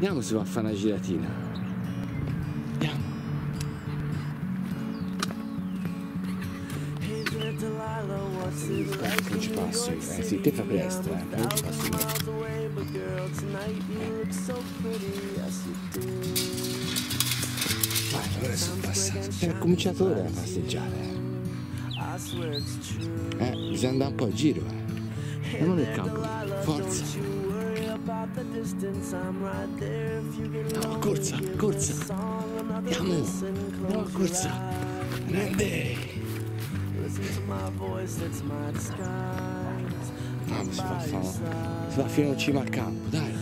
Andiamo se va a fare una giratina. Andiamo. Non ci passo. Sì, te fa presto, non ci passo io. Vai, ora sono passato. È cominciato ora a passeggiare. Bisogna andare un po' a giro, E non nel campo, forza. No, corsa, corsa. Andiamo, no, corsa. Grande. No, si va fino in cima al campo, dai.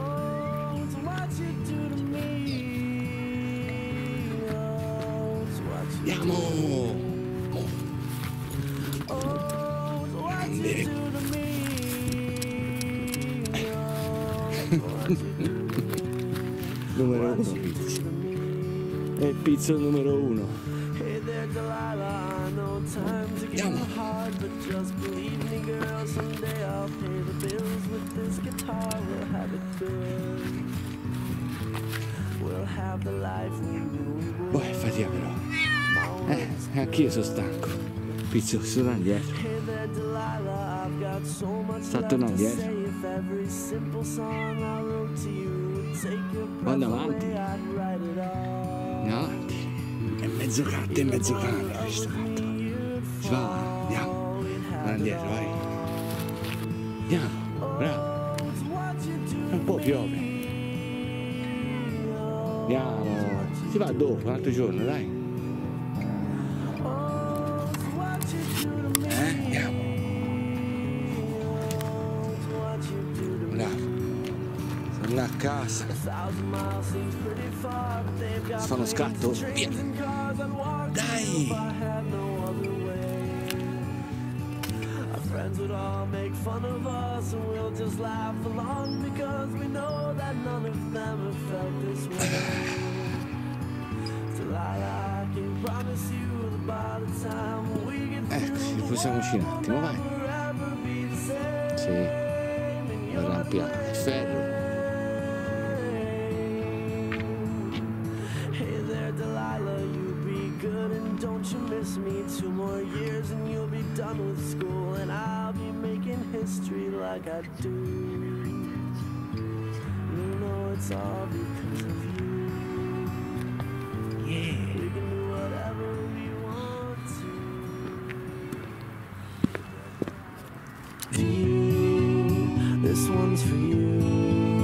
Andiamo. Grande. Numero 1 pizzo. È il pizzo numero 1. Andiamo. Boh, è fatica però. Anch'io sono stanco. Pizzo, sto tornando indietro. Sta tornando indietro. Vado avanti. Andiamo avanti. È mezzo canto questo canto. Si va, andiamo. Vado indietro, vai. Andiamo, bravo. Un po' piove. Andiamo. Si va dopo, un altro giorno, dai. Andiamo. Bravo. Sono a casa. Si fa uno scatto? Via. Dai. Friends would all make fun of us and we'll just laugh along because we know that none of them have felt this way. Still I can promise you that by the time we get through Riposiamoci un attimo, vai. Sì, arrampia, il ferro. Hey there Delilah, you be good and don't you miss me. 2 more years and you'll be done with school and I'll be making history like I do. You know it's all because of you. Yeah, we can do whatever we want to. For you, this one's for you.